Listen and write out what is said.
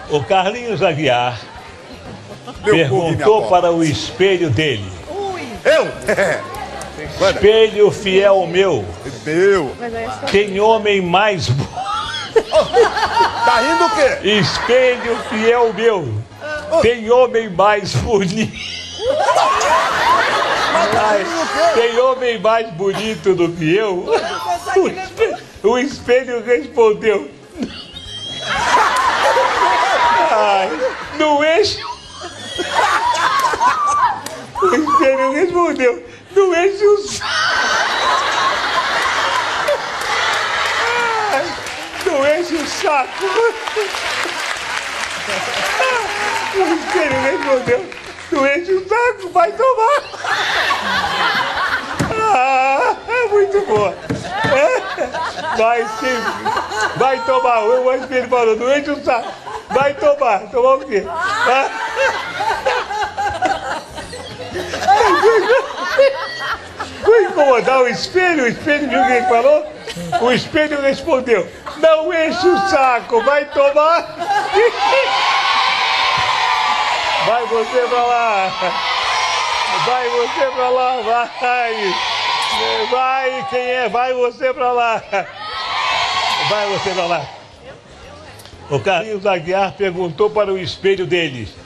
O Carlinhos Aguiar Meu perguntou para o espelho dele: Eu? Espelho fiel meu, Meu. tem homem mais Tá rindo o quê? Espelho fiel meu, tem homem mais bonito. Tem homem mais bonito do que eu? O espelho respondeu: Ai, não enche. O espelho respondeu: não enche o saco. Ai, não enche o saco. O espelho respondeu: não enche o saco, vai tomar. É muito boa. Vai sim, vai tomar. O espelho falou: não enche o saco, vai tomar. Tomar o quê? Foi incomodar o espelho viu o que ele falou? O espelho respondeu: não enche o saco, vai tomar. Vai você pra lá. Vai você pra lá, vai. Vai, quem é? Vai você pra lá. Vai você pra lá. O Carlinhos Aguiar perguntou para o espelho deles: